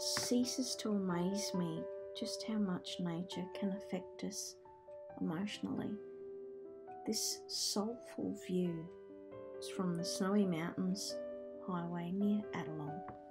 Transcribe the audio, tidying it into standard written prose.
ceases to amaze me just how much nature can affect us emotionally. This soulful view is from the Snowy Mountains Highway near Adelong.